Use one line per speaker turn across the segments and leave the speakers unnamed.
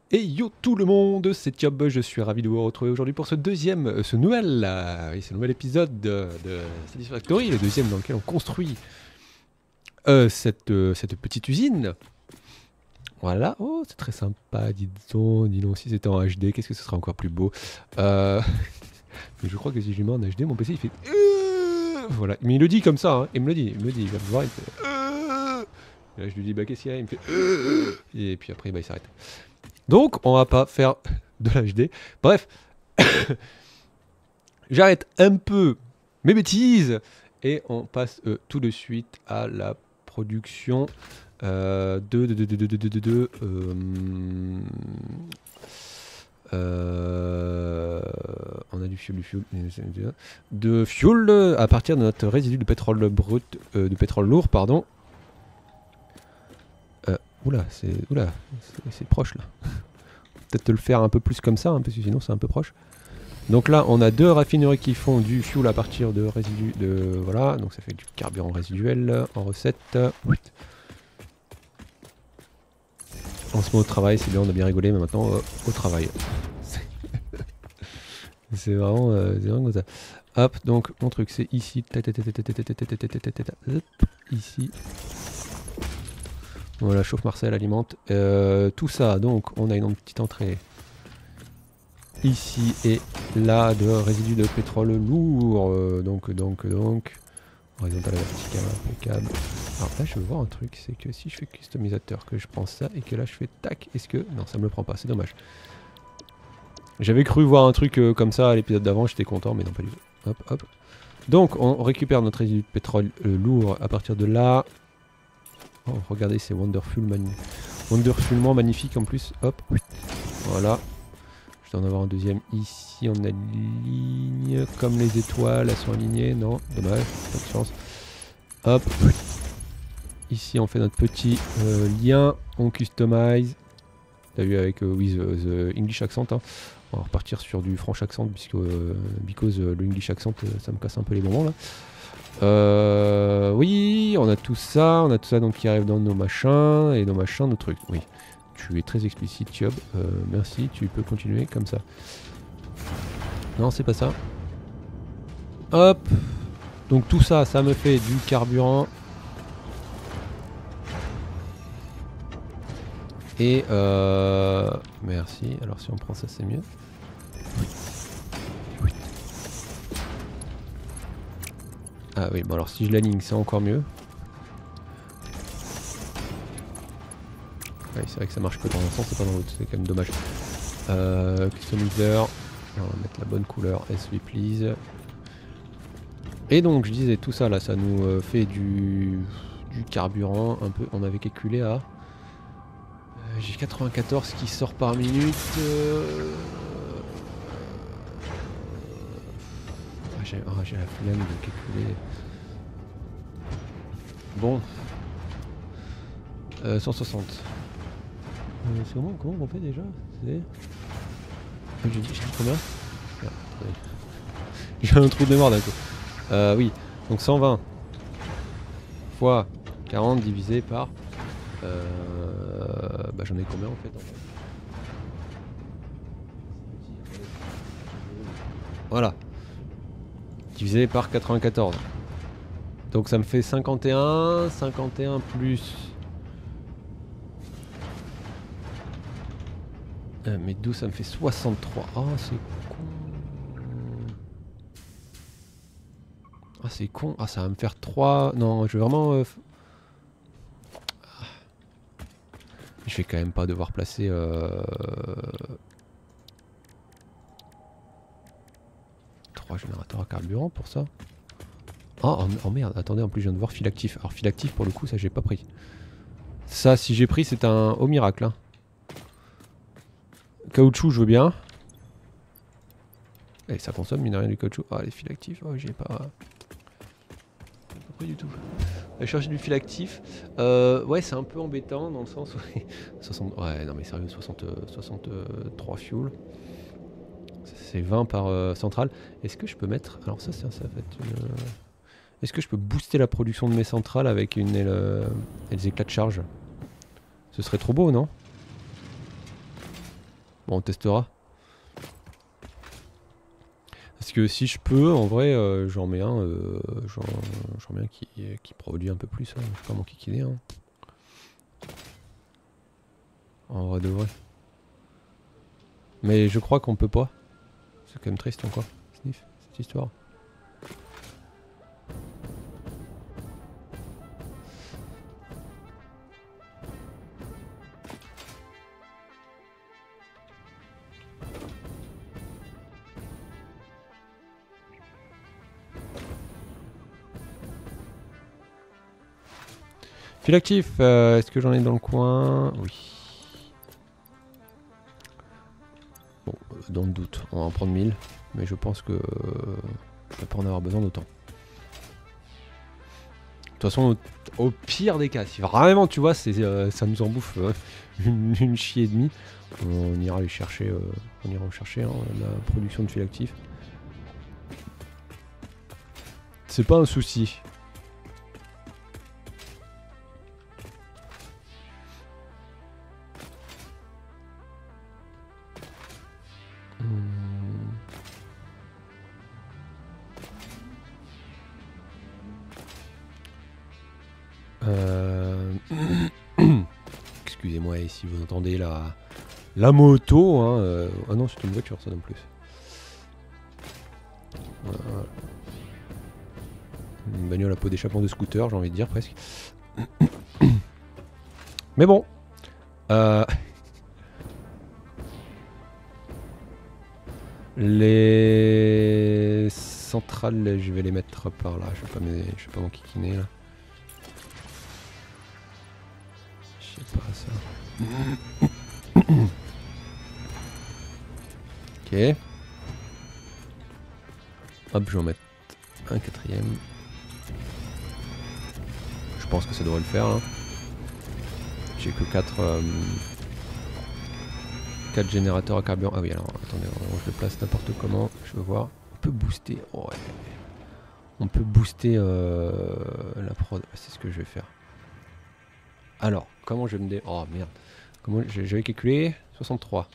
Et yo tout le monde, c'est Tiob, je suis ravi de vous retrouver aujourd'hui pour ce nouvel épisode de Satisfactory, le deuxième dans lequel on construit cette petite usine. Voilà, oh c'est très sympa, dis donc si c'était en HD, qu'est-ce que ce serait encore plus beau. Mais je crois que si je lui mets en HD, mon PC il fait... Voilà, mais il le dit comme ça, hein. Il me le dit, il va me voir, il fait... Et là je lui dis bah qu'est-ce qu'il y a, il me fait... Et puis après bah, il s'arrête. Donc, on va pas faire de l'HD. Bref, j'arrête un peu mes bêtises et on passe tout de suite à la production on a du fuel, de fuel à partir de notre résidu de pétrole brut, de pétrole lourd, pardon. Oula, c'est proche là. Peut-être te le faire un peu plus comme ça, hein, parce que sinon c'est un peu proche. Donc là, on a deux raffineries qui font du fuel à partir de résidus de... Voilà, donc ça fait du carburant résiduel en recette. On se met au travail, c'est bien, on a bien rigolé, mais maintenant au travail. C'est vraiment comme ça. Hop, donc mon truc c'est ici. Ici. Voilà, chauffe Marcel alimente. Tout ça, donc on a une petite entrée ici et là de résidus de pétrole lourd. Donc. Horizontal à vertical, impeccable. Alors là, je veux voir un truc, c'est que si je fais customisateur, que je prends ça et que là je fais tac, est-ce que... Non, ça me le prend pas, c'est dommage. J'avais cru voir un truc comme ça à l'épisode d'avant, j'étais content, mais non, pas du tout. Hop, hop. Donc, on récupère notre résidu de pétrole lourd à partir de là. Oh, regardez, c'est wonderfullement magnifique en plus. Hop, voilà. Je dois en avoir un deuxième ici, on aligne comme les étoiles, elles sont alignées, non, dommage, pas de chance. Hop, ici on fait notre petit lien, on customise. T'as vu avec with the English accent, hein. On va repartir sur du French accent puisque because le English accent ça me casse un peu les bonbons là. Oui, on a tout ça donc qui arrive dans nos machins et nos trucs. Oui. Tu es très explicite, Tiob. Merci, tu peux continuer comme ça. Non, c'est pas ça. Hop. Donc tout ça, ça me fait du carburant. Et merci. Alors si on prend ça, c'est mieux. Oui. Ah oui, bon alors si je l'aligne, c'est encore mieux. Ouais, c'est vrai que ça marche que dans un sens, c'est pas dans l'autre, c'est quand même dommage. Customizer, on va mettre la bonne couleur, SV please. Et donc je disais tout ça là, ça nous fait du carburant un peu, on avait calculé à... j'ai 94 qui sort par minute. J'ai la flemme de calculer. Bon. 160. C'est comment on fait déjà? J'ai dit combien? J'ai un trou de mémoire d'un coup. Oui, donc 120 fois 40 divisé par... bah j'en ai combien en fait, Voilà. Divisé par 94. Donc ça me fait 51. 51 plus... mais d'où ça me fait 63. Oh c'est con. Ah c'est con. Ah ça va me faire 3. Non je vais vraiment... Je vais quand même pas devoir placer... 3 générateurs à carburant pour ça. Oh merde, attendez, en plus je viens de voir fil actif. Alors fil actif pour le coup ça j'ai pas pris. Ça si j'ai pris c'est un haut miracle, hein. Caoutchouc je veux bien. Et ça consomme mine de rien du caoutchouc. Ah les fils actifs, oh j'ai pas pris du tout. On va chercher du fil actif. Ouais c'est un peu embêtant dans le sens où... 60... Ouais non mais sérieux, 63 fuel. C'est 20 par centrale. Est-ce que je peux mettre... Alors ça va être une... Est-ce que je peux booster la production de mes centrales avec une des éclats de charge? Ce serait trop beau, non? Bon, on testera. Parce que si je peux, en vrai, j'en mets un, j'en mets un qui produit un peu plus. Hein. Je sais pas mon kikiner. Hein. En vrai de vrai. Mais je crois qu'on peut pas. C'est quand même triste encore, Sniff, cette histoire. Fil actif, est-ce que j'en ai dans le coin? Oui. Bon, dans le doute, on va en prendre 1000. Mais je pense que je vais pas en avoir besoin d'autant. De toute façon, au pire des cas, si vraiment tu vois, ça nous en bouffe une chier et demie, on ira les chercher, hein, la production de fil actif. C'est pas un souci. Excusez-moi si vous entendez la moto. Hein, ah non, c'est une voiture ça non plus. Une bagnole à peau d'échappement de scooter, j'ai envie de dire presque. Mais bon. Les centrales, je vais les mettre par là. Je vais pas m'enquiquiner là. Je sais pas ça. Ok. Hop, je vais en mettre un quatrième. Je pense que ça devrait le faire là. J'ai que 4 générateurs à carburant. Ah oui, alors attendez, je le place n'importe comment. Je veux voir. On peut booster. Oh, ouais. On peut booster la prod. C'est ce que je vais faire. Alors, comment je vais me Oh merde. Comment j'avais calculé 63.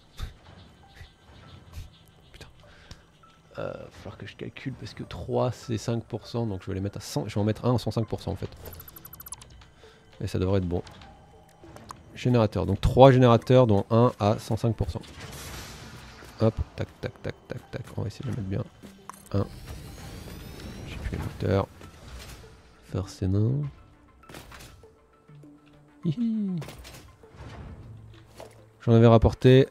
Putain. Va falloir que je calcule parce que 3 c'est 5%. Donc je vais les mettre à 100. Je vais en mettre un à 105% en fait. Et ça devrait être bon. Générateur. Donc 3 générateurs dont 1 à 105%. Hop, tac, tac, tac, tac, tac. On va essayer de le mettre bien. 1. J'ai plus les moteurs. Forcément. J'en avais rapporté.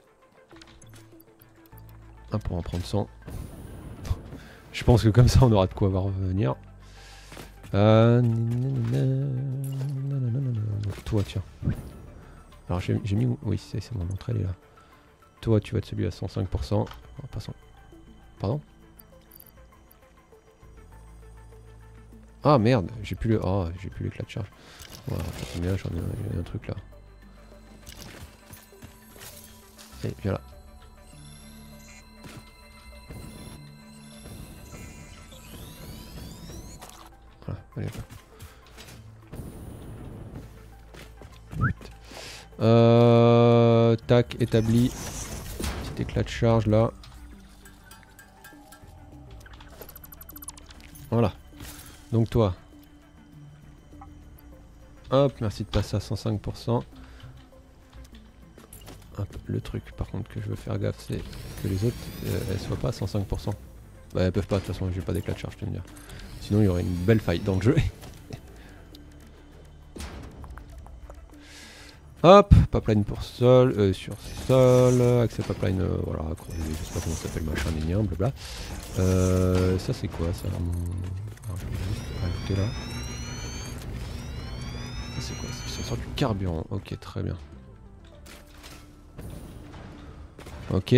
Un pour en prendre 100. Je pense que comme ça on aura de quoi voir revenir. Toi tiens. Alors j'ai mis où? Oui c'est mon entrée, elle est là. Toi tu vas être celui à 105%. Oh, pas 100. Pardon? Ah merde, j'ai plus le. Oh, j'ai plus l'éclat de charge. Voilà, ça tombe bien, j'en ai un truc là. Allez, viens là. Voilà, allez hop. Tac, établi. Petit éclat de charge là. Voilà. Donc toi. Hop, merci de passer à 105%. Hop, le truc par contre que je veux faire gaffe, c'est que les autres elles soient pas à 105%. Bah elles peuvent pas, de toute façon j'ai pas d'éclat de charge, je te le dire. Sinon il y aurait une belle faille dans le jeu. Hop, pipeline pour sol, sur sol, accès pipeline, voilà, je sais pas comment ça s'appelle, machin, nénien, blabla. Ça c'est quoi ça? Alors, je vais juste rajouter là. Ça c'est quoi? Ça sort du carburant, ok, très bien. Ok.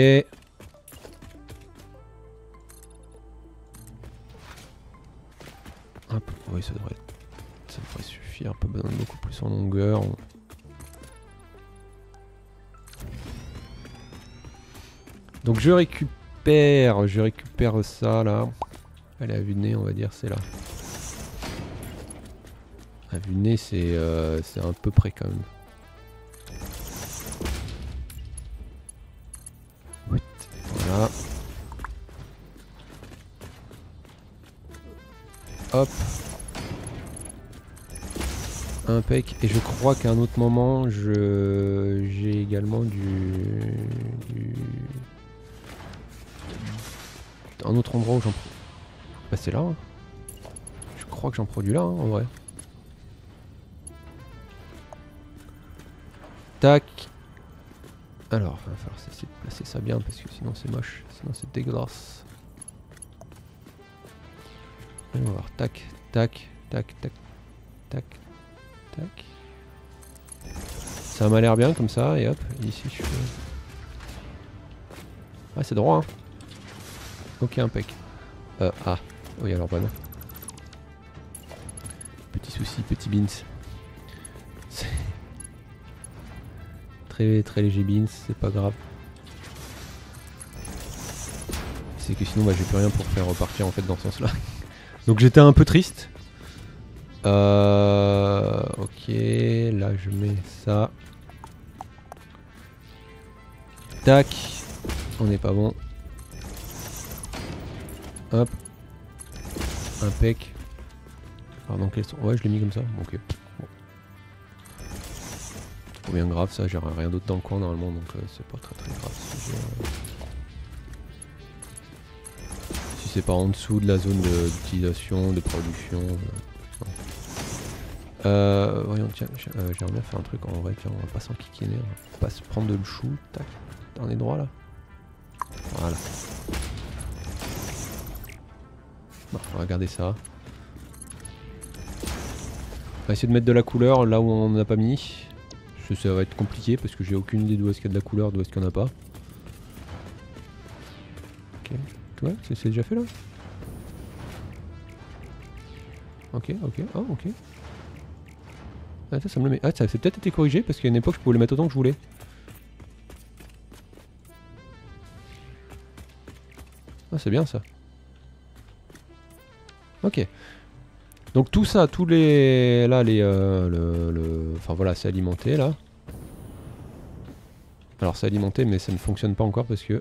Hop, oui ça devrait suffire, pas besoin de beaucoup plus en longueur. Donc je récupère ça là. Elle est à vue de nez, on va dire, c'est là. À vue de nez, c'est à peu près quand même. Hop. Impec. Et je crois qu'à un autre moment, j'ai également un autre endroit où j'en... Bah c'est là. Hein. Je crois que j'en produis là, hein, en vrai. Tac. Alors, il va falloir essayer de placer ça bien parce que sinon c'est moche. Sinon c'est dégueulasse. Et on va voir. Tac, tac, tac, tac, tac, tac. Ça m'a l'air bien comme ça. Et hop, ici je fais... Ah, c'est droit, hein. Ok, impec. Ah. Oui, alors bah non. Petit souci, petit beans. Très très léger beans, c'est pas grave. C'est que sinon bah, j'ai plus rien pour faire repartir en fait dans ce sens là. Donc j'étais un peu triste. Ok, là je mets ça. Tac. On n'est pas bon. Hop. Impec. Alors dans quel sens? Ouais, je l'ai mis comme ça. Ok. Bon. Trop bien grave ça, j'ai rien d'autre dans le coin normalement donc c'est pas très grave si c'est pas en dessous de la zone d'utilisation, de production. Voyons, tiens, j'aimerais bien faire un truc en vrai, tiens, on va pas s'enquiquiner, on va pas se prendre de le chou, tac, on est droit là. Voilà. Bon, on va regarder ça. On va essayer de mettre de la couleur là où on n'en a pas mis. Ça va être compliqué parce que j'ai aucune idée d'où est-ce qu'il y a de la couleur, d'où est-ce qu'il n'y en a pas. Ok, ouais, c'est déjà fait là. Ok, oh ok. Ah, ça me le met. Ah, ça a peut-être été corrigé parce qu'à une époque je pouvais le mettre autant que je voulais. Ah, c'est bien ça. Ok. Donc tout ça, tous les... Là, les... Enfin voilà, c'est alimenté là. Alors c'est alimenté mais ça ne fonctionne pas encore parce que...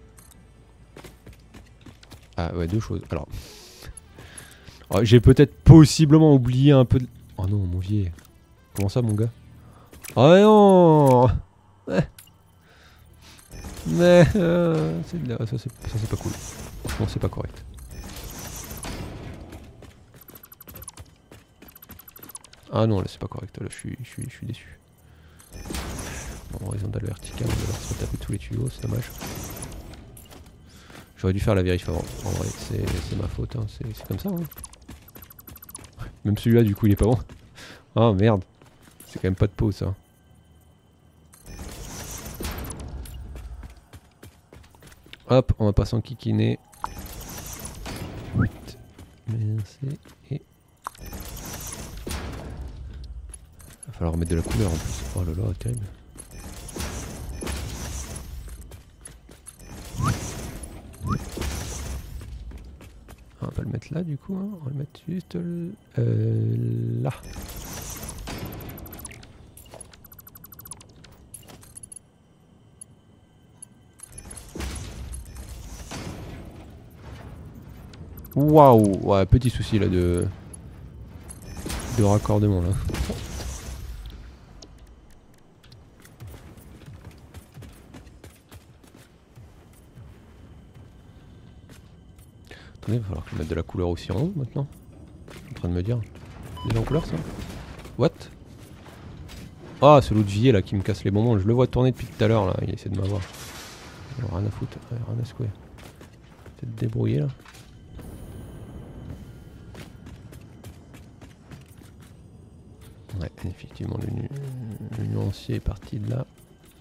Ah ouais, deux choses. Alors... j'ai peut-être possiblement oublié un peu de... Oh non, mon vieil. Comment ça, mon gars? Oh non. Mais... ça c'est pas cool. Franchement, c'est pas correct. Ah non, là c'est pas correct, là je suis déçu. En horizontal vertical, on va devoir se retaper tous les tuyaux, c'est dommage. J'aurais dû faire la vérif avant, en vrai, c'est ma faute, hein. C'est comme ça. Hein. Même celui-là, du coup, il est pas bon. Ah merde, c'est quand même pas de peau ça. Hop, on va pas s'enquiquiner. Merci. Et... va falloir mettre de la couleur en plus. Oh là là, terrible. On va pas le mettre là du coup, hein. On va le mettre juste là. Waouh, ouais, petit souci là de raccordement là. Attendez, il va falloir que je mette de la couleur aussi en haut maintenant. Je suis en train de me dire. Déjà en couleur ça? What? Ah, c'est l'autre vieil là qui me casse les bonbons. Je le vois tourner depuis tout à l'heure là. Il essaie de m'avoir. Rien à foutre, rien à secouer. Peut-être débrouiller là. Ouais, effectivement, le nuancier est parti de là.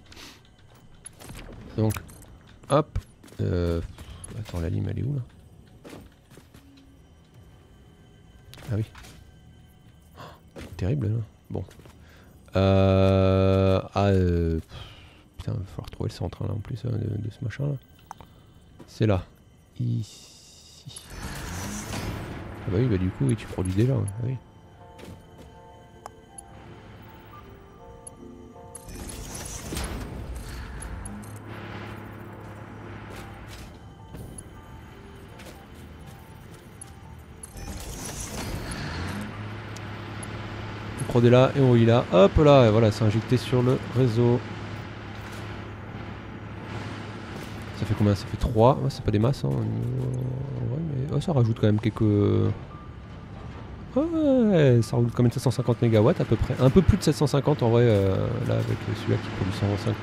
Donc, hop. Attends, la lime elle est où là? Ah oui. Oh, terrible là. Bon. Putain, il va falloir trouver le centre là en plus de ce machin là. C'est là. Ici. Ah bah oui, bah du coup, oui, tu produis déjà. Ouais. Ah oui. prod est là et on y là. Hop là, et voilà, c'est injecté sur le réseau. Ça fait combien? Ça fait 3. Ouais, c'est pas des masses, hein. Ouais, mais ça rajoute quand même quelques... Ouais, ça roule quand même 750 MW à peu près. Un peu plus de 750 en vrai, là avec celui-là qui produit 125%.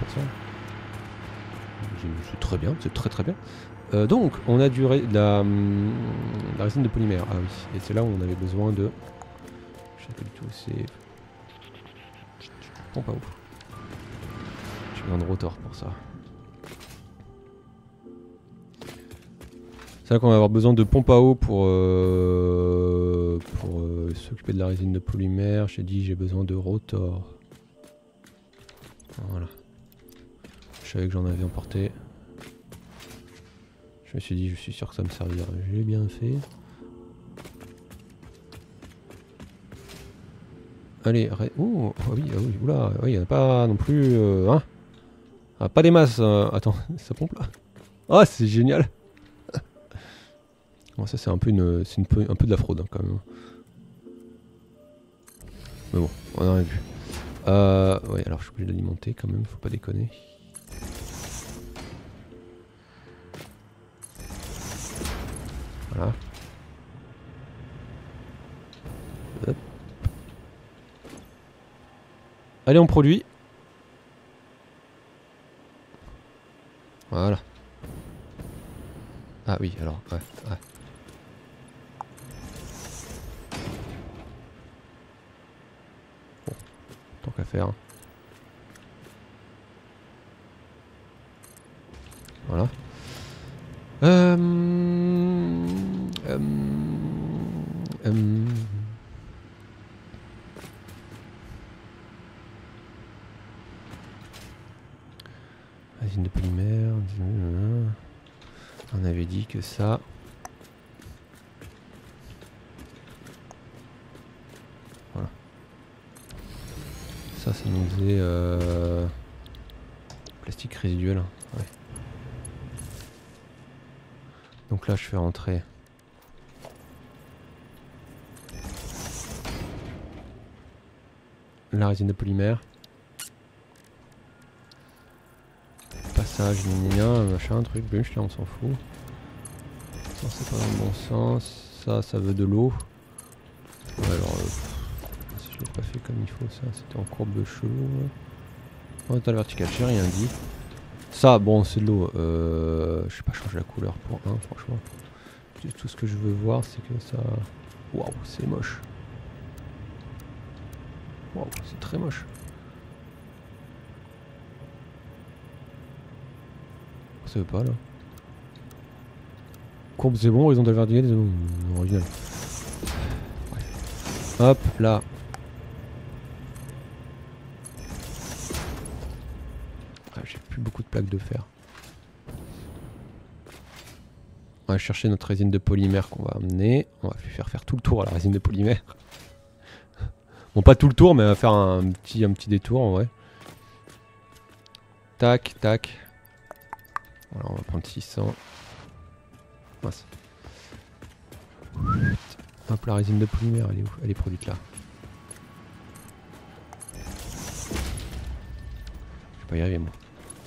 C'est très bien, c'est très très bien. Donc, on a de la résine de polymère. Ah oui, et c'est là où on avait besoin de... Je sais pas du tout, c'est... Pompe à eau. J'ai besoin de rotor pour ça. C'est là qu'on va avoir besoin de pompe à eau pour s'occuper de la résine de polymère. J'ai dit j'ai besoin de rotor. Voilà. Je savais que j'en avais emporté. Je me suis dit, je suis sûr que ça me servira. J'ai bien fait. Allez, oh, oui, oula, il n'y en a pas non plus. Hein, ah, pas des masses. Attends, ça pompe là. Ah, c'est génial. Bon, ça, c'est un peu un peu de la fraude hein, quand même. Mais bon, on en a vu. Ouais, alors je suis obligé d'alimenter quand même, faut pas déconner. Voilà. Hop. Allez, on produit. Voilà. Ah oui, alors, ouais. Bon, tant qu'à faire. Voilà. Résine de polymère. On avait dit que ça. Voilà. Ça nous faisait plastique résiduel. Ouais. Donc là, je fais rentrer. La résine de polymère. Passage, machin, truc, bûche, là on s'en fout. Ça c'est pas dans le bon sens. Ça veut de l'eau. Ouais, alors, si je l'ai pas fait comme il faut, ça c'était en courbe de cheveux. On est à la verticale, j'ai rien dit. Ça, bon, c'est de l'eau. Je sais pas changer la couleur pour un, franchement. Tout ce que je veux voir, c'est que ça. Waouh, c'est moche. Waouh, c'est très moche. Ça veut pas là. Courbe c'est bon, horizontal vertical c'est bon. Original. Ouais. Hop là. Ah, j'ai plus beaucoup de plaques de fer. On va chercher notre résine de polymère qu'on va amener. On va lui faire tout le tour à la résine de polymère. Bon, pas tout le tour, mais on va faire un petit détour en vrai. Tac, tac. Voilà, on va prendre 600. Mince. Hop, la résine de polymère, elle est où? Elle est produite là. Je vais pas y arriver moi.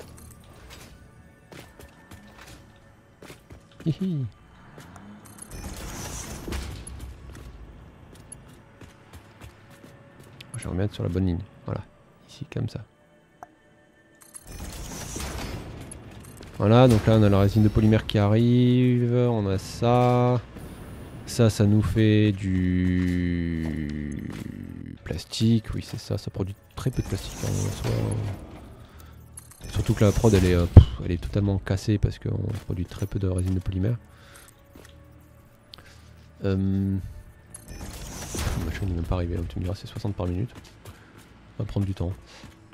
Hihi. Je vais remettre sur la bonne ligne. Voilà. Ici, comme ça. Voilà, donc là on a la résine de polymère qui arrive. On a ça. Ça nous fait du plastique. Oui, c'est ça. Ça produit très peu de plastique. Hein, surtout que la prod, elle est totalement cassée parce qu'on produit très peu de résine de polymère. La machine n'est même pas arrivée. Tu me diras, c'est 60 par minute. Ça va prendre du temps.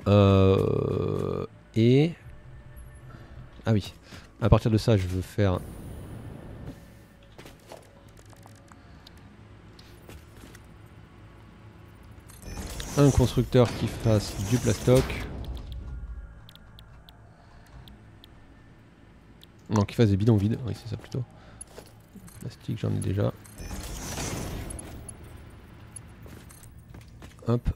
Et... Ah oui. À partir de ça, je veux faire... un constructeur qui fasse du plastoc. Non, qui fasse des bidons vides. Oui, c'est ça plutôt. Plastique, j'en ai déjà. Hop.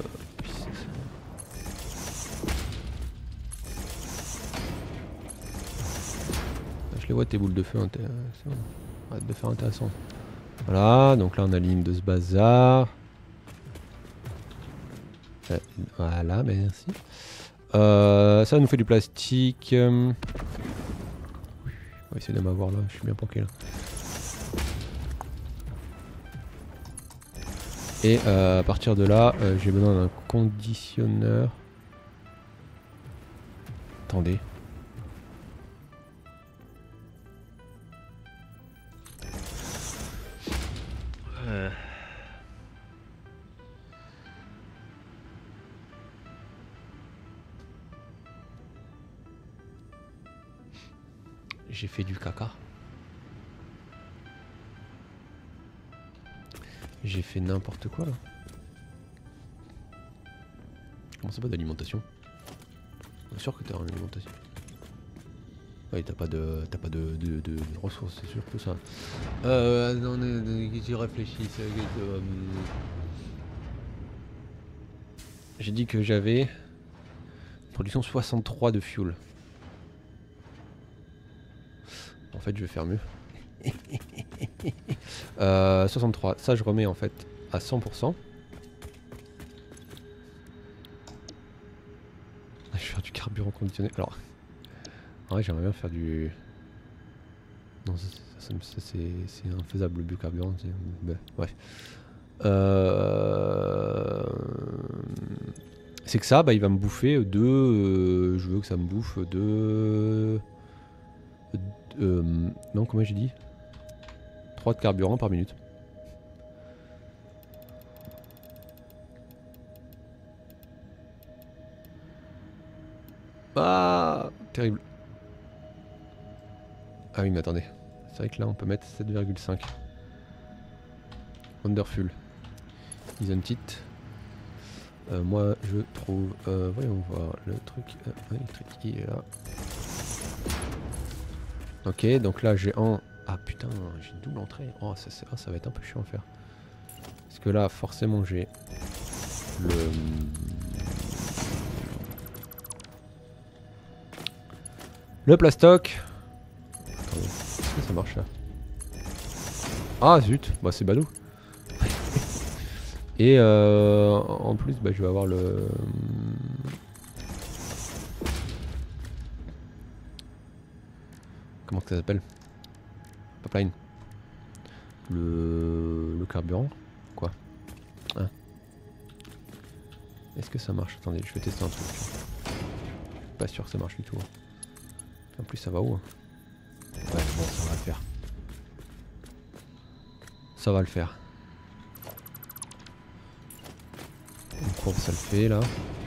Je les vois tes boules de feu. Arrête de faire intéressant. Voilà, donc là on aligne de ce bazar. Voilà, merci. Ça nous fait du plastique. On va essayer de m'avoir là, je suis bien planqué là. Et à partir de là, j'ai besoin d'un conditionneur. Attendez. J'ai fait du caca. J'ai fait n'importe quoi là. Comment ça pas d'alimentation? Bien sûr que t'as une alimentation. Oui, t'as pas de ressources, c'est sûr que ça. Non, j'y réfléchis. J'ai dit que j'avais production 63 de fuel. En fait, je vais faire mieux. 63, ça je remets en fait à 100%. Je vais faire du carburant conditionné. Alors, en vrai, j'aimerais bien faire du. Non, ça c'est infaisable le biocarburant. Bah, bref. C'est que ça, bah, il va me bouffer deux. Je veux que ça me bouffe deux. Non, comment j'ai dit 3 de carburant par minute. Ah, terrible. Ah oui, mais attendez. C'est vrai que là, on peut mettre 7,5. Wonderful. Isn't it? Moi, je trouve... voyons voir le truc électrique qui est là. Ok, donc là, j'ai un... Ah putain, j'ai une double entrée. Oh, ça va être un peu chiant à faire. Parce que là, forcément, j'ai le plastoc. Attendez, est-ce que ça marche là? Ah zut, bah c'est badou. Et en plus, bah, je vais avoir le... Comment ça s'appelle? Pipeline. Le carburant. Quoi? Ah. Est-ce que ça marche? Attendez, je vais tester un truc. Pas sûr que ça marche du tout. En plus, ça va où? Ouais, bon, ça va le faire. Ça va le faire. Une courbe, ça le fait là.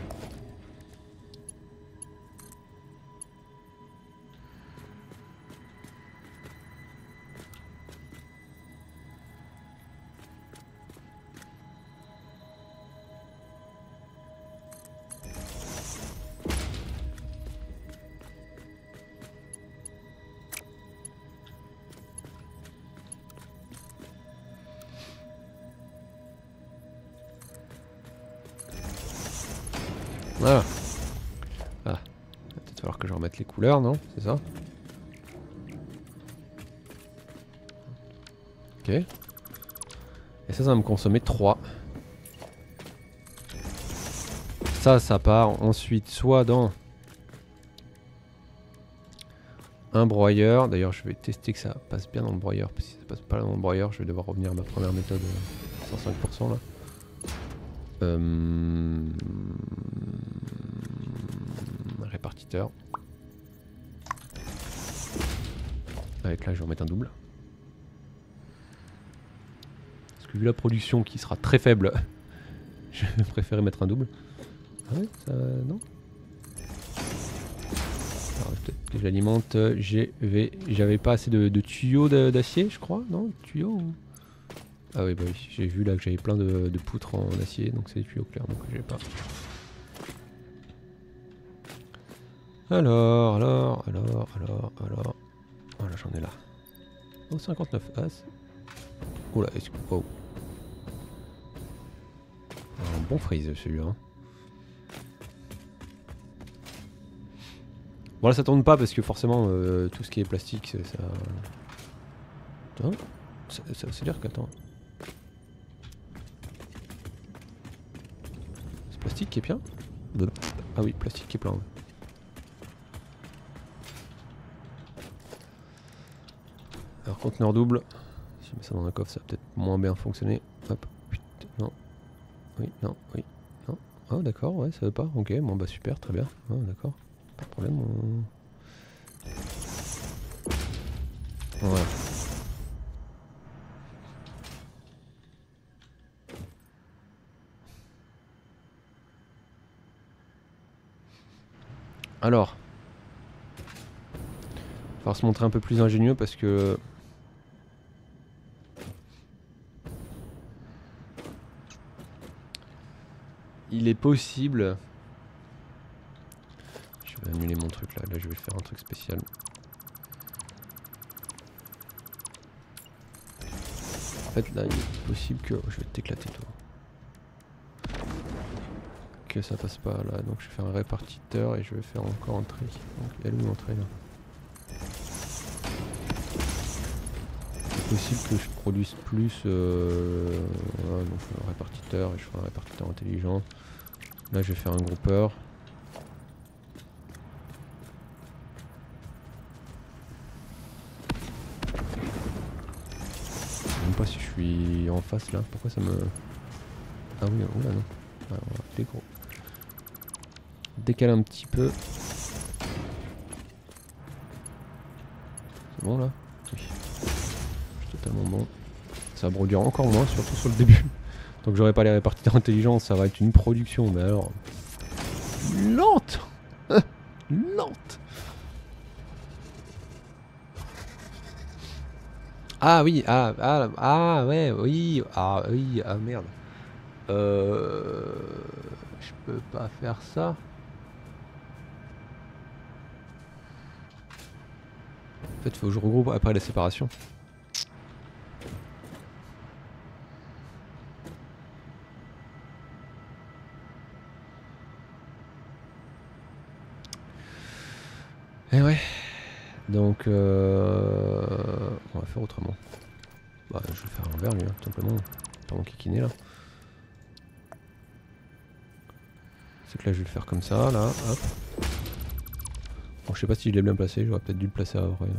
Voilà. Ah. Il va peut-être falloir que je remette les couleurs, non? C'est ça? Ok. Et ça va me consommer 3. Ça part ensuite soit dans un broyeur. D'ailleurs, je vais tester que ça passe bien dans le broyeur. Parce que si ça passe pas dans le broyeur, je vais devoir revenir à ma première méthode 105% là. Répartiteur. Avec là, je vais en mettre un double. Parce que vu la production qui sera très faible, je vais préférer mettre un double. Ah ouais, ça... non. Alors peut-être que j'alimente. J'avais pas assez de tuyaux d'acier, je crois, non? Tuyaux ou... Ah oui, bah oui, j'ai vu là que j'avais plein de poutres en acier, donc c'est des tuyaux clairs, donc j'ai pas. Alors. Voilà, j'en ai là. Oh, 59. Ah, oula, est-ce que... Oh. bon freeze celui-là. Hein. Bon là ça tourne pas parce que forcément tout ce qui est plastique ça... Attends, ça veut dire qu'attends... C'est plastique qui est plein? Ah oui, plastique qui est plein. Ouais. Alors conteneur double, si je mets ça dans un coffre ça va peut-être moins bien fonctionner. Hop, non, oui, non, oui, non. Ah d'accord, ouais, ça veut pas, ok, bon bah super, très bien, ah, d'accord, pas de problème. Voilà. Alors, il va falloir se montrer un peu plus ingénieux parce que il est possible. Je vais annuler mon truc là, je vais faire un truc spécial. En fait là il est possible que... je vais t'éclater toi. Que ça passe pas là, donc je vais faire un répartiteur et je vais faire encore un tri. Donc elle est où l'entrée là? C'est possible que je produise plus voilà, donc un répartiteur et je ferai un répartiteur intelligent. Là je vais faire un groupeur. Je sais même pas si je suis en face là, pourquoi ça me... Ah oui, oula non. Alors, on va décaler un petit peu. C'est bon là? Oui. C'est totalement bon. Ça va produire encore moins, surtout sur le début. Donc j'aurai pas les répartiteurs intelligents, ça va être une production, mais alors... lente. Lente. Ah oui, ah ouais, oui, ah merde. Je peux pas faire ça. En fait, faut que je regroupe après la séparation. Eh ouais. Donc, on va faire autrement. Bah, je vais faire un verre lui, hein, tout simplement. Pas mon kikiné là. C'est que là, je vais le faire comme ça, là, hop. Bon, je sais pas si je l'ai bien placé, j'aurais peut-être dû le placer en vrai.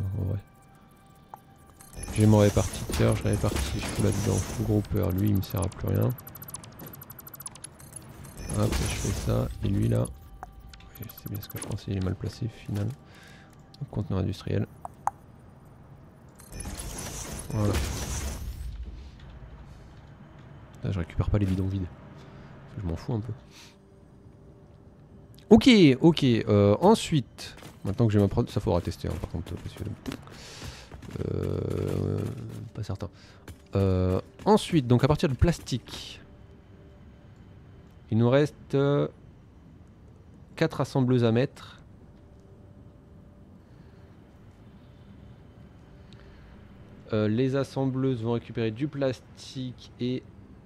J'ai mon répartiteur, je répartis, je fous là-dedans, full groupeur, lui il me sert à plus rien. Hop, je fais ça, et lui là, c'est bien ce que je pensais, il est mal placé final. Conteneur industriel. Voilà. Là je récupère pas les bidons vides. Je m'en fous un peu. Ok, ok, ensuite, maintenant que j'ai ma prod, ça faudra tester hein, par contre, parce que... pas certain. Ensuite, donc à partir de plastique, il nous reste 4 assembleuses à mettre. Les assembleuses vont récupérer du plastique et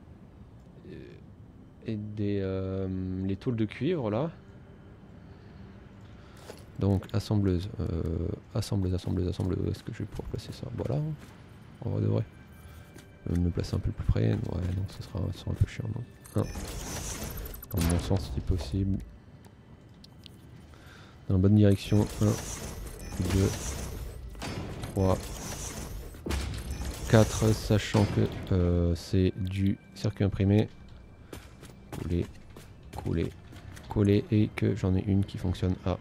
les tôles de cuivre là. Donc assembleuse, assembleuse, est-ce que je vais pouvoir placer ça? Voilà, en vrai de vrai. Me placer un peu plus près, ouais non, ça sera un peu chiant, non. Dans le bon sens si possible. Dans la bonne direction, 1, 2, 3, 4, sachant que c'est du circuit imprimé. Coller, coller, coller, et que j'en ai une qui fonctionne à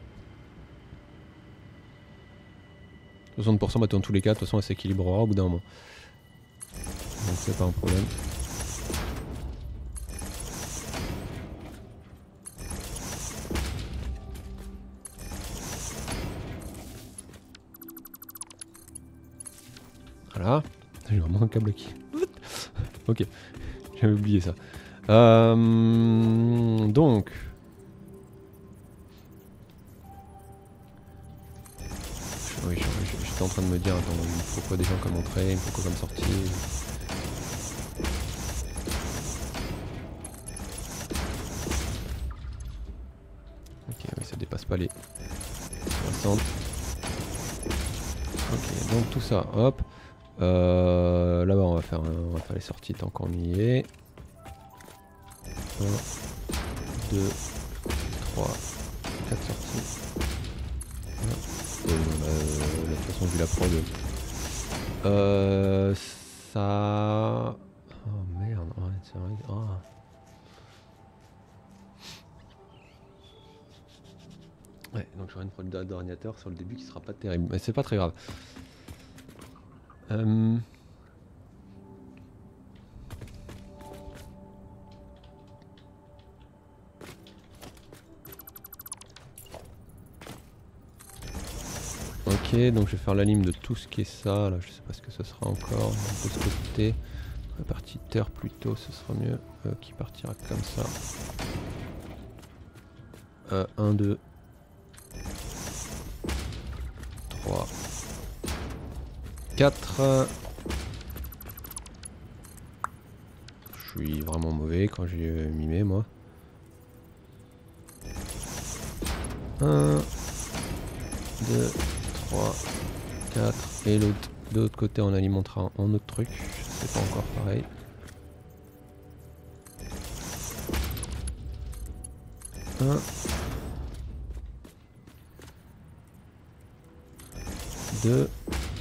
60%, bah dans tous les cas, de toute façon elle s'équilibrera au bout d'un moment. Donc c'est pas un problème. Voilà. J'ai vraiment un câble qui... Ok, j'avais oublié ça. Donc... Oui, j'étais en train de me dire, attends, il me faut quoi déjà comme entrée, il me faut quoi comme sortie. descente. Ok, donc tout ça, hop. Là-bas on va faire les sorties tant qu'on y est. 1, 2, 3, 4 sorties. De toute façon vu la prod. Ça... Oh merde, ouais, c'est vrai. Oh. Ouais, donc j'aurai une prod d'ordinateur sur le début qui sera pas terrible, mais c'est pas très grave. Ok, donc je vais faire la lime de tout ce qui est ça. Là, je sais pas ce que ce sera encore. De ce côté, la partie terre plutôt, ce sera mieux. Qui partira comme ça. 1, 2, 3, 4. Je suis vraiment mauvais quand j'ai mimé moi. 1, 2, 3, 4. Et de l'autre côté on alimentera un autre truc. C'est pas encore pareil. Un. 2.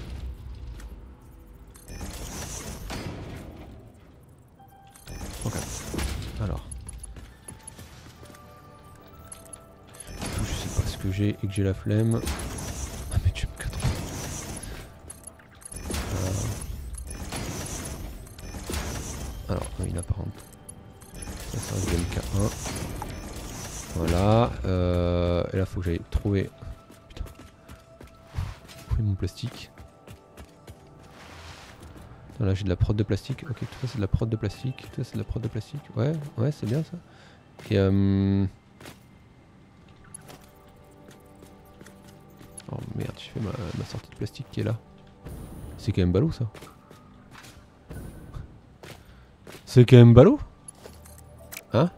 4. Alors. Je sais pas ce que j'ai et que j'ai la flemme. Ah mais tu me 4. Alors, il n'a pas rendu. Ça c'est un MK1. Voilà. Et là faut que j'aille trouver. Putain. Où est mon plastique? Là j'ai de la prod de plastique. Ok, tout ça c'est de la prod de plastique. Tout ça c'est de la prod de plastique. Ouais, ouais, c'est bien ça. Et oh merde, j'ai fait ma sortie de plastique qui est là. C'est quand même ballot ça. C'est quand même ballot. Hein?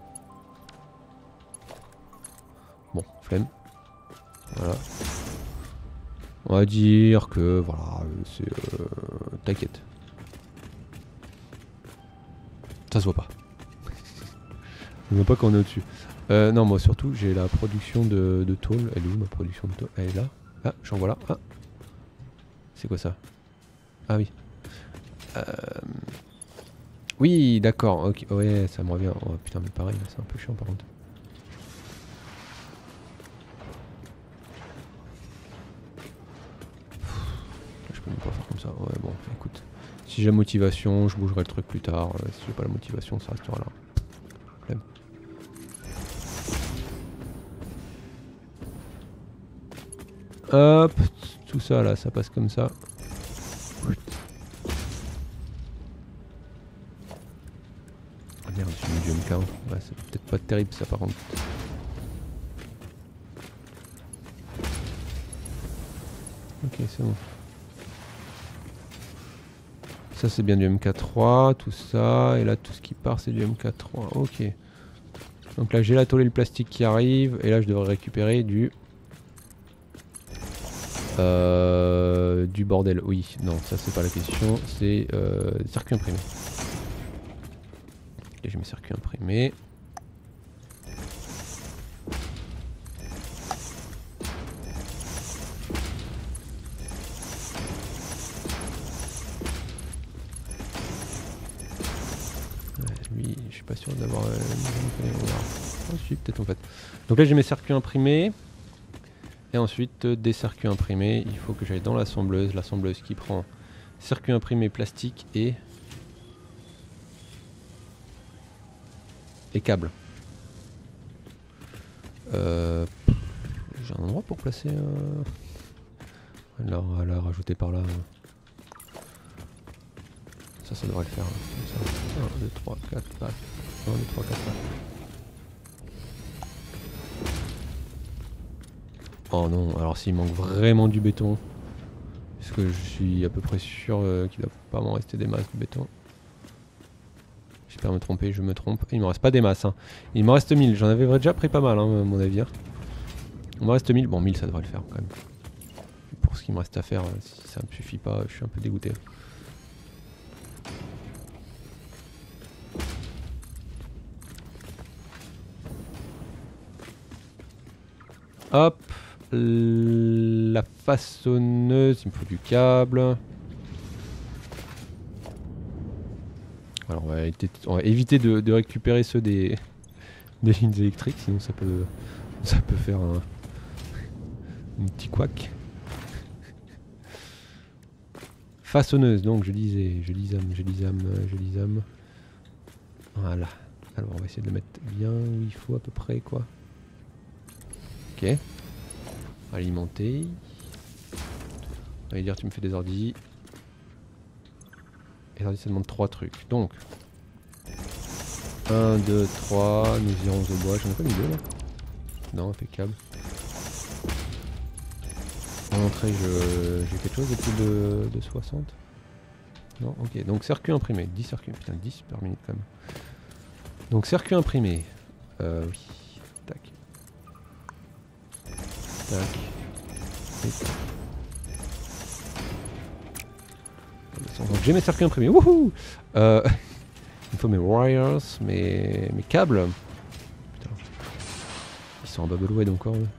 Bon, flemme. Voilà. On va dire que voilà, c'est t'inquiète. Ça se voit pas. On voit pas qu'on est au-dessus. Non, moi surtout, j'ai la production de tôle. Elle est où ma production de tôle? Elle est là. Ah, j'en vois là. Ah. C'est quoi ça? Ah oui. Oui, d'accord. Ok. Ouais, ça me revient. Oh putain, mais pareil, c'est un peu chiant par contre. Je peux même pas faire comme ça. Ouais, bon, écoute. Si j'ai la motivation, je bougerai le truc plus tard. Si j'ai pas la motivation, ça restera là. Flemme. Hop, tout ça là, ça passe comme ça. Ah merde, j'ai mis du MK1. Ouais, c'est peut-être pas terrible ça par contre. Ok, c'est bon. Ça c'est bien du MK3, tout ça, et là tout ce qui part c'est du MK3, ok. Donc là j'ai la tôle et le plastique qui arrive, et là je devrais récupérer du bordel, oui, non ça c'est pas la question, c'est circuit imprimé. Et j'ai mes circuits imprimés. Lui, je suis pas sûr d'avoir... Oh, si, peut-être en fait. Donc là j'ai mes circuits imprimés. Et ensuite des circuits imprimés, il faut que j'aille dans l'assembleuse qui prend circuit imprimé plastique et câbles. J'ai un endroit pour placer alors, on va la rajouter par là. Ça devrait le faire. Comme ça. 1, 2, 3, 4, 5. 1, 2, 3, 4, 5. Oh non, alors s'il manque vraiment du béton, parce que je suis à peu près sûr qu'il va pas m'en rester des masses de béton. J'espère me tromper, je me trompe. Il me reste pas des masses, hein. Il m'en reste 1000, j'en avais déjà pris pas mal, hein, à mon avis. Il me reste 1000. Bon, 1000 ça devrait le faire quand même. Pour ce qu'il me reste à faire, si ça me suffit pas, je suis un peu dégoûté. Hop, la façonneuse, il me faut du câble. Alors on va éviter de récupérer ceux des lignes électriques, sinon ça peut faire un petit couac. Façonneuse, donc je lisais, je lisame. Voilà. Alors on va essayer de le mettre bien où il faut à peu près quoi. Ok. Alimenter. On va dire tu me fais des ordis. Les ordis ça demande 3 trucs. Donc 1, 2, 3, nous irons au bois. J'en ai pas mis 2 là. Non, impeccable. En entrée j'ai quelque chose de plus de 60. Non, ok. Donc circuit imprimé. 10 circuits. Putain 10 par minute quand même. Donc circuit imprimé. Oui. Tac. Tac. Et tac. Donc j'ai mes circuits imprimés. Wouhou. Il me faut mes wires, mes câbles. Putain. Ils sont en Bubbleweed encore. Eux.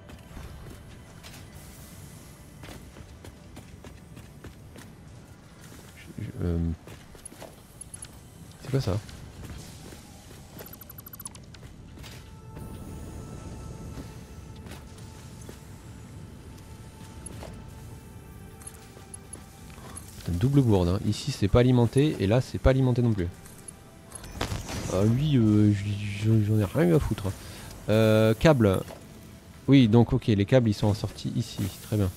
C'est quoi ça? C'est une double gourde. Hein. Ici c'est pas alimenté et là c'est pas alimenté non plus. Lui, j'en ai rien eu à foutre. Câble. Oui, donc ok, les câbles ils sont sortis ici, très bien.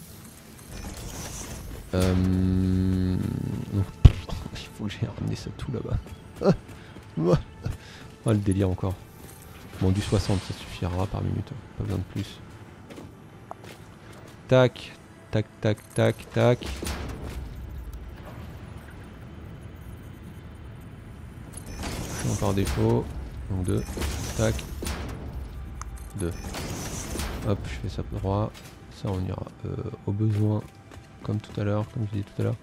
Donc, il faut que j'aille ramener ça tout là-bas. Oh le délire encore. Bon, du 60 ça suffira par minute, pas besoin de plus. Tac, tac, tac, tac, tac. Par défaut, donc 2, tac, 2. Hop, je fais ça droit, ça on ira au besoin, comme tout à l'heure, comme je disais tout à l'heure.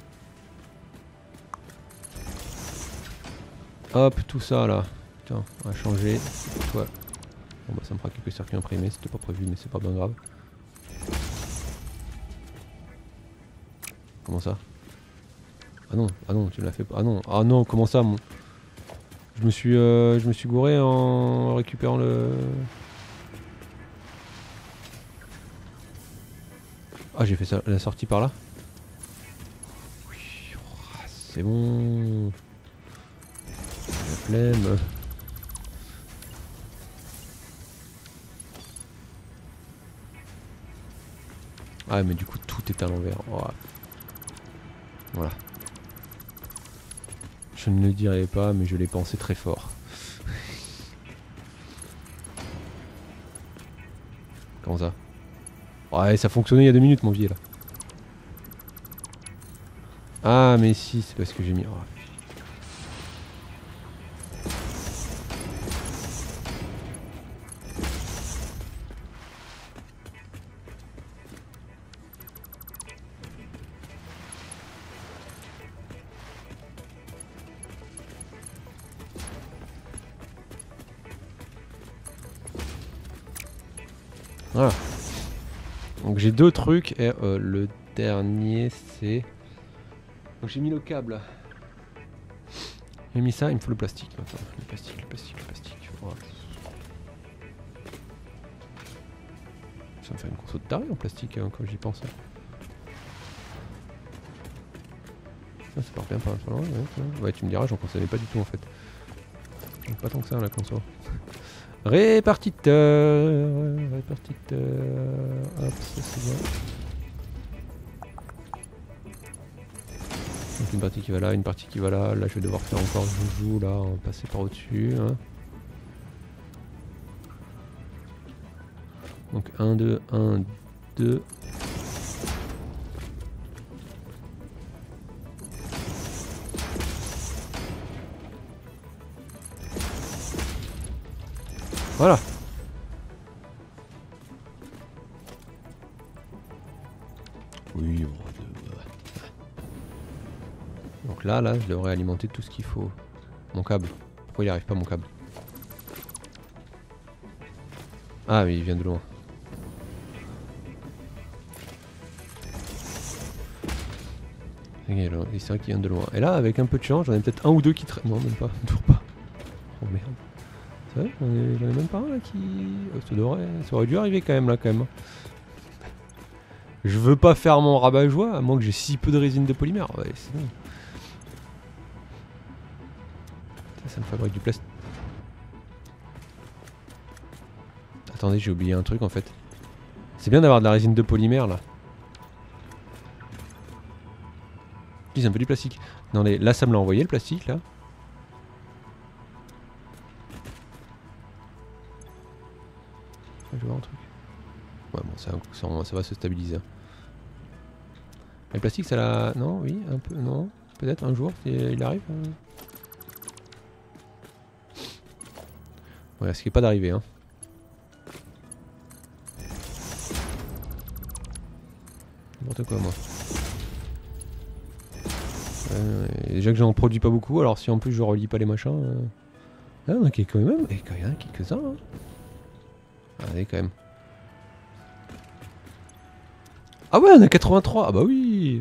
Hop, tout ça là, putain, on va changer, ouais. Bon bah ça me fera quelques circuits imprimés, c'était pas prévu mais c'est pas bien grave. Comment ça? Ah non, tu l'as fait pas, ah non, comment ça mon... Je me suis gouré en récupérant le... Ah j'ai fait ça, la sortie par là. Oui, oh, c'est bon. La flemme. Ah mais du coup tout est à l'envers. Oh. Voilà. Je ne le dirai pas, mais je l'ai pensé très fort. Comment ça? Ouais, ça fonctionnait il y a 2 minutes, mon vieil, là. Ah, mais si, c'est parce que j'ai mis... Oh. Voilà. Donc j'ai 2 trucs et le dernier c'est... Donc j'ai mis le câble. J'ai mis ça, il me faut le plastique maintenant. Le plastique. Voilà. Ça me fait une conso de taré en plastique hein, quand j'y pense. Ça part bien pas loin. Ouais, tu me diras, j'en consommais pas du tout en fait. Donc pas tant que ça la conso. Répartiteur. Hop, ça c'est bien. Donc une partie qui va là, une partie qui va là. Là je vais devoir faire encore joujou là, on va passer par au-dessus. Hein. Donc 1, 2, 1, 2. Voilà. Oui, donc là, je devrais alimenter tout ce qu'il faut. Mon câble. Pourquoi il arrive pas mon câble? Ah oui, il vient de loin. C'est vrai qu'il vient de loin. Et là, avec un peu de chance, j'en ai peut-être un ou deux qui traînent. Non, même pas. Toujours pas. Oh merde. C'est vrai, j'en ai même pas un là qui... Ça aurait dû arriver quand même là, quand même. Je veux pas faire mon rabat-joie, à moins que j'ai si peu de résine de polymère. Ouais, c'est bon. Ça me fabrique du plastique. Attendez, j'ai oublié un truc en fait. C'est bien d'avoir de la résine de polymère là. C'est un peu du plastique. Non, là ça me l'a envoyé le plastique là. Je vais voir un truc. Ouais bon, ça va se stabiliser. Le plastique ça l'a... Non, oui, un peu, non. Peut-être un jour il arrive. Ouais, ce qui est pas d'arriver hein. N'importe quoi moi. Déjà que j'en produis pas beaucoup, alors si en plus je relis pas les machins... Ah, on a quand même, et quand même quelques-uns. Hein. Allez, quand même. Ah ouais, on a 83. Ah bah oui.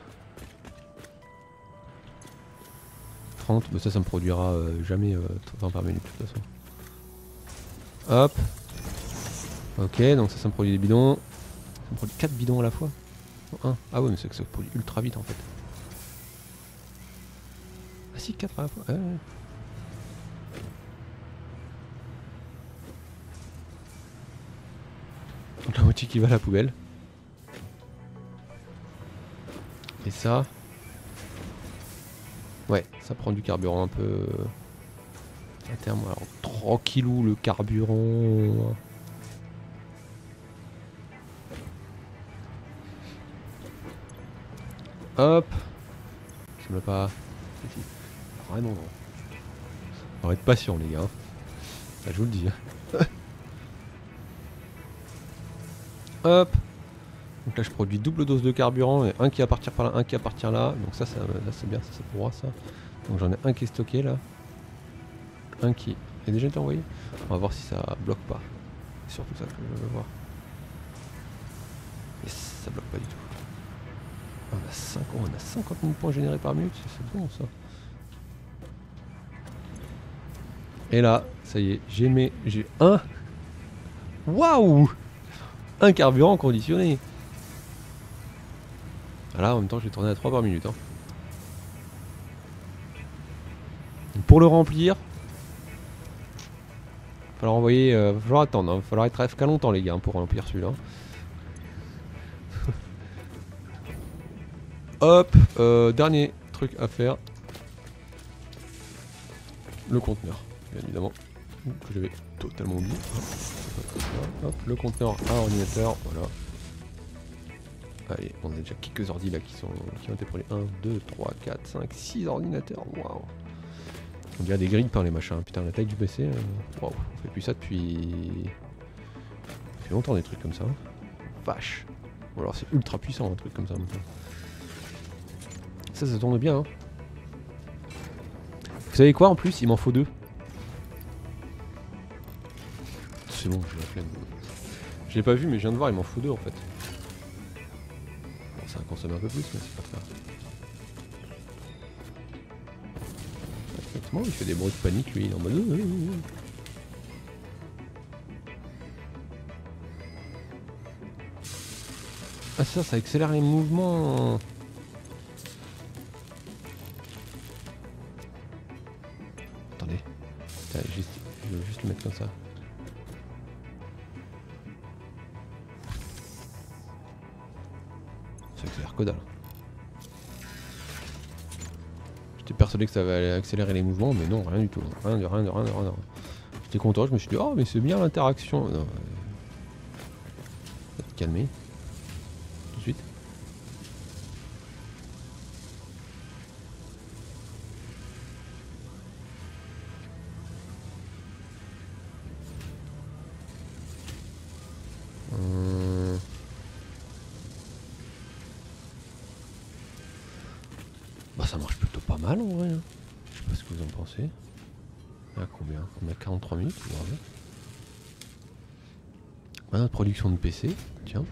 30, bah ça me produira jamais 30 par minute de toute façon. Hop. Ok, donc ça me produit des bidons. Ça me produit 4 bidons à la fois. Un. Ah ouais, mais c'est que ça produit ultra vite en fait. Ah si, 4 à la fois. Ouais. Donc la moitié qui va à la poubelle. Et ça... Ouais, ça prend du carburant un peu... à terme, alors tranquillou le carburant... Hop. Ça me l'a pas... Vraiment non. On va être patient les gars. Ça je vous le dis. Hop. Donc là je produis double dose de carburant et un qui va partir par là, un qui va partir là. Donc ça là c'est bien, ça pourra ça. Donc j'en ai un qui est stocké là. Un qui est déjà été envoyé. On va voir si ça bloque pas. C'est surtout ça que je veux voir. Et ça bloque pas du tout. On a 50 000 points générés par minute, c'est bon ça. Et là, ça y est, j'ai un... Waouh! Un carburant conditionné. Là, en même temps, je vais tourner à 3 par minute. Hein. Pour le remplir, il va falloir envoyer... va falloir attendre, il va falloir être AFK longtemps les gars pour remplir celui-là. Hop, dernier truc à faire. Le conteneur, bien évidemment. Que j'avais totalement oublié. Hop, le conteneur à ordinateur, voilà. Allez, on a déjà quelques ordis là qui ont été produits. 1, 2, 3, 4, 5, 6 ordinateurs. Waouh. On dirait des grilles par les machins. Putain, la taille du PC. Waouh, on fait plus ça depuis... Ça fait longtemps des trucs comme ça. Vache. Ou alors c'est ultra puissant un truc comme ça maintenant. Ça tourne bien. Hein. Vous savez quoi en plus? Il m'en faut 2. C'est bon, j'ai la flemme. Je l'ai pas vu mais je viens de voir, il m'en faut 2 en fait. Bon, ça consomme un peu plus mais c'est pas très grave. Effectivement, il fait des bruits de panique lui, il est en mode... Ah ça accélère les mouvements. Attendez. Je veux juste le mettre comme ça. Ça accélère que dalle. J'étais persuadé que ça va accélérer les mouvements, mais non, rien du tout. Rien. J'étais content, je me suis dit, oh mais c'est bien l'interaction. Non, va te calmer. Tout de suite. Ah, ça marche plutôt pas mal en vrai. Hein. Je sais pas ce que vous en pensez. À combien? On a 43 minutes. Voilà, production de PC, tiens.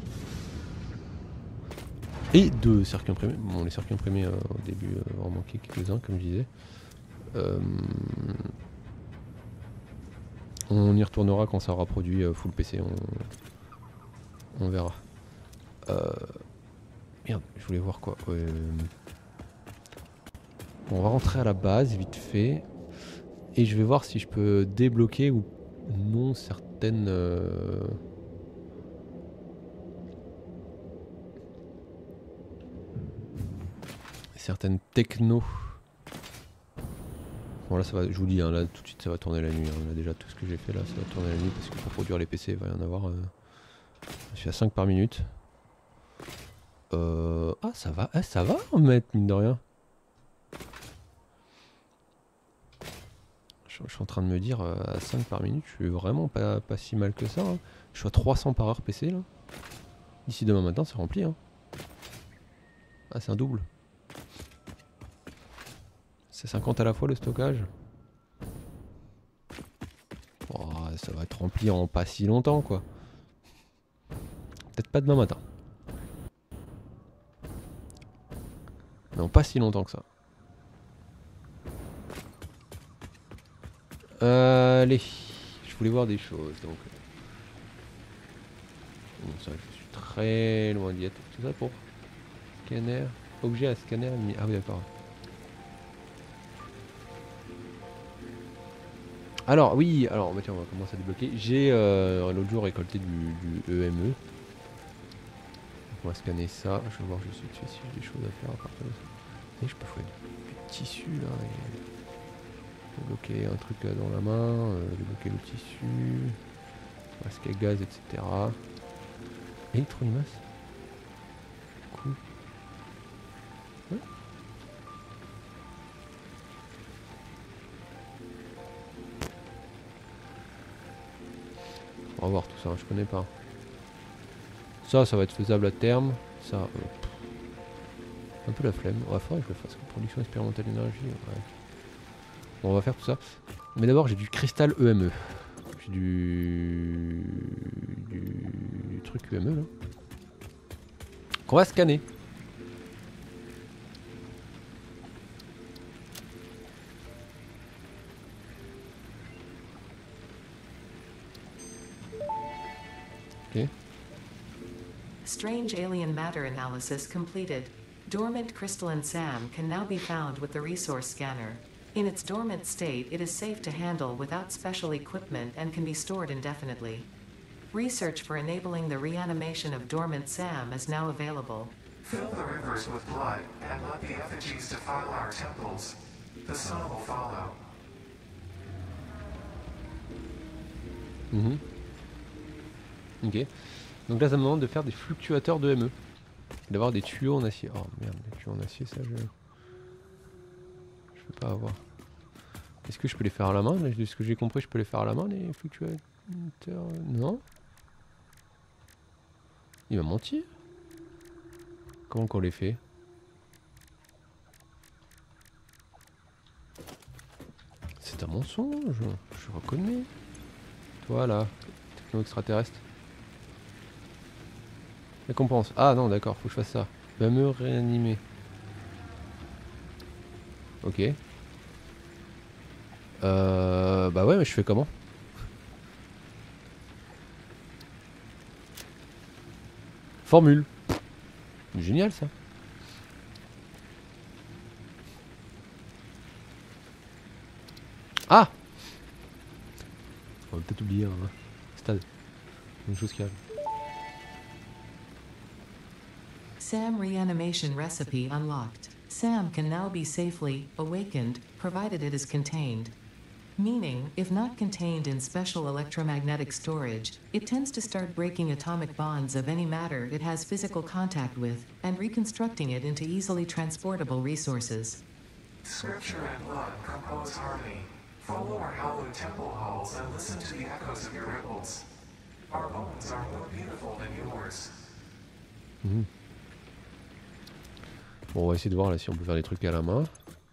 Et de circuits imprimés. Bon, les circuits imprimés au début, on en manquait quelques-uns, comme je disais. On y retournera quand ça aura produit full PC. On verra. Merde, je voulais voir quoi. Bon, on va rentrer à la base vite fait. Et je vais voir si je peux débloquer ou non certaines... certaines technos. Bon là ça va, je vous dis, hein, là tout de suite ça va tourner la nuit. Hein. Là déjà tout ce que j'ai fait là ça va tourner la nuit parce que pour produire les PC il va y en avoir... je suis à 5 par minute. Ah ça va en mettre mine de rien. Je suis en train de me dire à 5 par minute je suis vraiment pas si mal que ça. Hein. Je suis à 300 par heure PC là. D'ici demain matin c'est rempli. Hein. Ah c'est un double. C'est 50 à la fois le stockage. Oh, ça va être rempli en pas si longtemps quoi. Peut-être pas demain matin. Non, pas si longtemps que ça. Allez, je voulais voir des choses donc. Bon, ça, je suis très loin d'y être. Tout ça pour scanner. Objet à scanner. Ah oui, d'accord. Alors, oui, alors bah tiens, on va commencer à débloquer. J'ai l'autre jour récolté du EME. Donc, on va scanner ça. Je vais voir juste vite fait si j'ai des choses à faire à partir de ça. Et je peux faire du tissu là. Et débloquer un truc dans la main. Débloquer le tissu. Masque à gaz, etc. Électronimasse. Cool. Ouais. On va voir tout ça, je connais pas. Ça va être faisable à terme. Ça, un peu la flemme. Ouais, faudrait que je le fasse. Production expérimentale d'énergie. Ouais. Bon, on va faire tout ça. Mais d'abord, j'ai du cristal EME. J'ai du truc EME là. Qu'on va scanner. Ok.
Strange alien matter analysis completed. Dormant crystalline SAM can now be found with the resource scanner. In its dormant state, it is safe to handle without special equipment and can be stored indefinitely. Research for enabling the reanimation of dormant SAM is now available.
Fill the rivers with blood and let the effigies defile our temples. The sun will follow.
Ok. Donc là ça me demande de faire des fluctuateurs de ME. D'avoir des tuyaux en acier. Oh merde, des tuyaux en acier ça je peux pas avoir. Est-ce que je peux les faire à la main? De ce que j'ai compris je peux les faire à la main les fluctuateurs. Non. Il m'a menti. Comment qu'on les fait? C'est un mensonge. Je reconnais. Toi là, techno extraterrestre. Récompense. Ah non d'accord, faut que je fasse ça. Va me réanimer. Ok. Bah ouais mais je fais comment? Formule. Génial ça. Ah! On va peut-être oublier un stade. Une chose qui arrive.
SAM reanimation recipe unlocked. SAM can now be safely awakened, provided it is contained. Meaning, if not contained in special electromagnetic storage, it tends to start breaking atomic bonds of any matter it has physical contact with, and reconstructing it into easily transportable resources.
Scripture and blood compose harmony. Follow our hallowed temple halls and listen to the echoes of your ripples. Our bones are more beautiful than yours.
Bon, on va essayer de voir là si on peut faire des trucs à la main.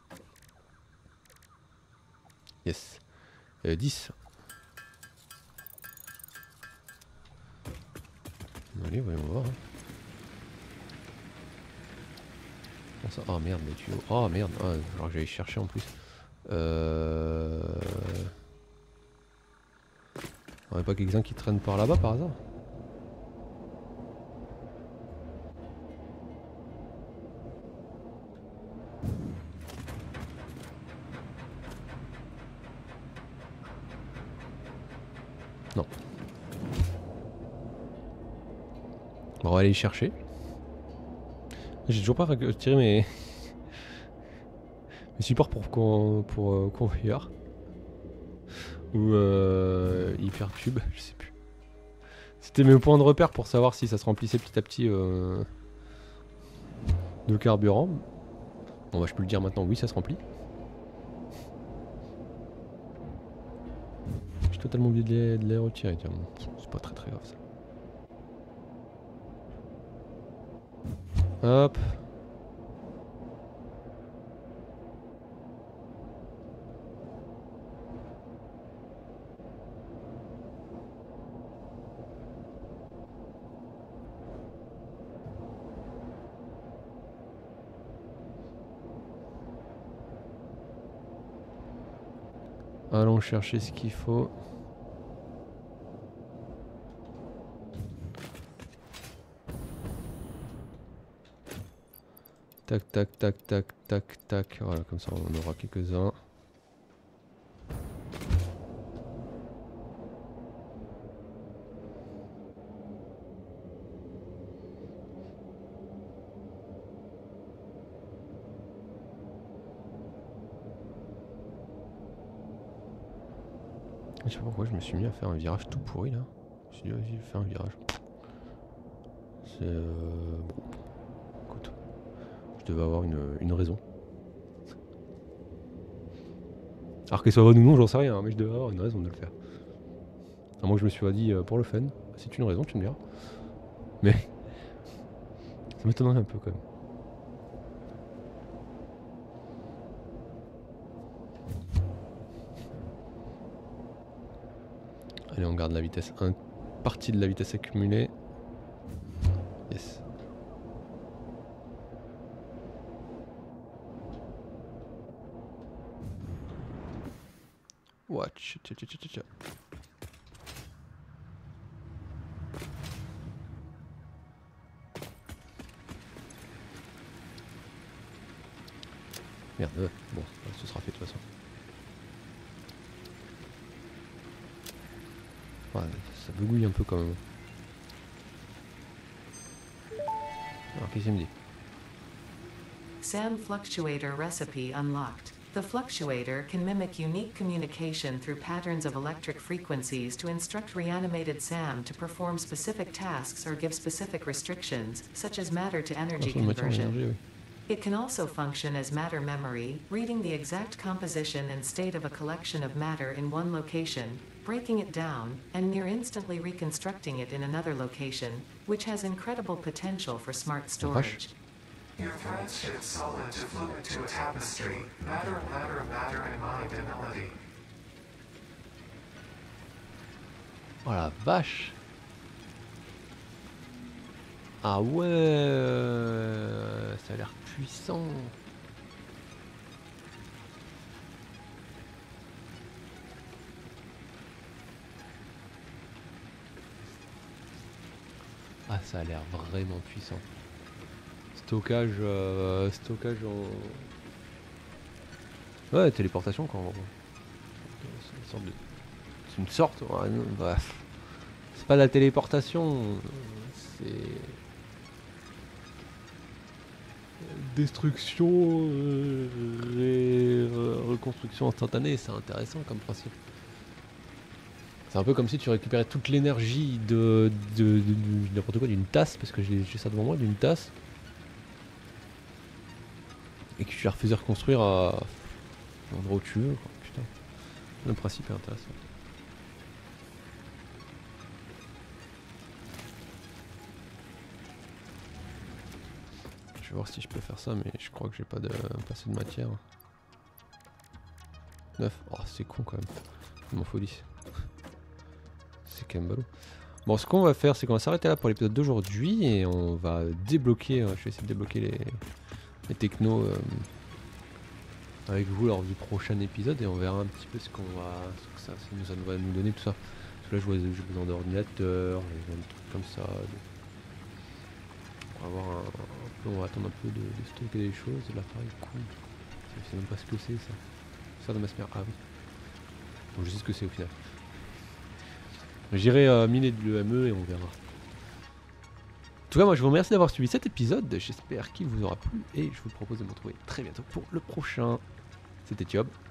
Yes. 10. Allez, voyons voir. Bon, ça... Oh merde, les tuyaux. Oh merde, ah, alors que j'allais chercher en plus. On n'a pas quelqu'un qui traîne par là-bas par hasard? Non. Bon, on va aller y chercher. J'ai toujours pas retiré mes supports pour convoyeur. Ou hypertube, je sais plus. C'était mes points de repère pour savoir si ça se remplissait petit à petit de carburant. Bon bah je peux le dire maintenant, oui ça se remplit. J'ai totalement oublié de les retirer, tiens. C'est pas très grave ça. Hop. Allons chercher ce qu'il faut. Tac, tac, tac, tac, tac, tac. Voilà, comme ça on aura quelques-uns. Je sais pas pourquoi je me suis mis à faire un virage tout pourri là. Je me suis dit vas-y, je fais un virage. C'est bon. Écoute, je devais avoir une raison. Alors que ça va ou non, j'en sais rien, mais je devais avoir une raison de le faire. À moins que je me suis dit pour le fun, c'est une raison, tu me diras. Mais ça m'étonnerait un peu quand même. Allez, on garde la vitesse 1, partie de la vitesse accumulée. Yes. Watch. Merde, bon, ce sera fait de toute façon. Ouais, ça bugouille un peu quand même. Alors qu'est-ce qu'il me dit?
SAM Fluctuator Recipe Unlocked. The fluctuator can mimic unique communication through patterns of electric frequencies to instruct reanimated SAM to perform specific tasks or give specific restrictions, such as matter to energy conversion. It can also function as matter memory, reading the exact composition and state of a collection of matter in one location, breaking it down, and near instantly reconstructing it in another location, which has incredible potential for smart storage.
Your threads shift solid to fluid to a tapestry. Matter, matter, matter, and mind and melody.
Oh la vache! Ah ouais, ça a l'air puissant. Ah, ça a l'air vraiment puissant. Stockage en... Ouais, téléportation quand... C'est une sorte... Ouais, non, bref. C'est pas de la téléportation, c'est... Destruction et reconstruction instantanée, c'est intéressant comme principe. C'est un peu comme si tu récupérais toute l'énergie de n'importe quoi, d'une tasse, parce que j'ai ça devant moi, d'une tasse, et que tu la refaisais reconstruire à l'endroit où tu veux, quoi. Putain, le principe est intéressant. Je vais voir si je peux faire ça, mais je crois que j'ai pas assez de matière. 9. Oh, c'est con quand même. Il m'en faut 10. C'est quand même ballot. Bon, ce qu'on va faire, c'est qu'on va s'arrêter là pour l'épisode d'aujourd'hui et on va débloquer. Je vais essayer de débloquer les technos avec vous lors du prochain épisode et on verra un petit peu ce qu'on va, ce que ça va nous donner tout ça. Parce que là, je vois j'ai besoin d'ordinateur, j'ai besoin de trucs comme ça. On va voir un peu, on va attendre un peu de stocker des choses. L'appareil cool. Je sais même pas ce que c'est ça. Ça de ma sphère. Ah oui. Donc je sais ce que c'est au final. J'irai miner de l'EME et on verra. En tout cas, moi je vous remercie d'avoir suivi cet épisode. J'espère qu'il vous aura plu et je vous propose de me retrouver très bientôt pour le prochain. C'était Thiob.